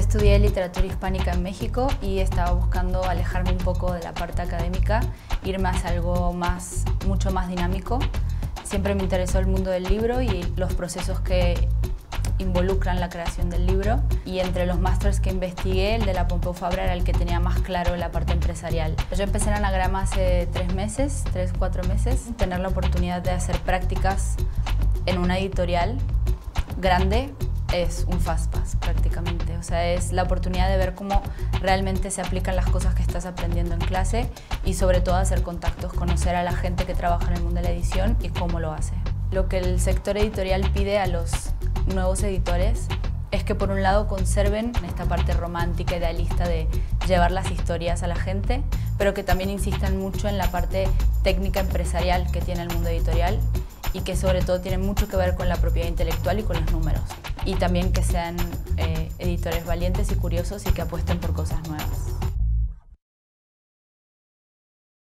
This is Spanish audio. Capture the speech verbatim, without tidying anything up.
estudié literatura hispánica en México y estaba buscando alejarme un poco de la parte académica, irme hacia algo más, mucho más dinámico. Siempre me interesó el mundo del libro y los procesos que involucran la creación del libro, y entre los másters que investigué, el de la Pompeu Fabra era el que tenía más claro la parte empresarial. Yo empecé en Anagrama hace tres meses, tres, cuatro meses, tener la oportunidad de hacer prácticas en una editorial grande es un fast pass prácticamente, o sea, es la oportunidad de ver cómo realmente se aplican las cosas que estás aprendiendo en clase y sobre todo hacer contactos, conocer a la gente que trabaja en el mundo de la edición y cómo lo hace. Lo que el sector editorial pide a los nuevos editores es que por un lado conserven esta parte romántica, idealista de llevar las historias a la gente, pero que también insistan mucho en la parte técnica empresarial que tiene el mundo editorial y que sobre todo tiene mucho que ver con la propiedad intelectual y con los números. Y también que sean eh, editores valientes y curiosos y que apuesten por cosas nuevas.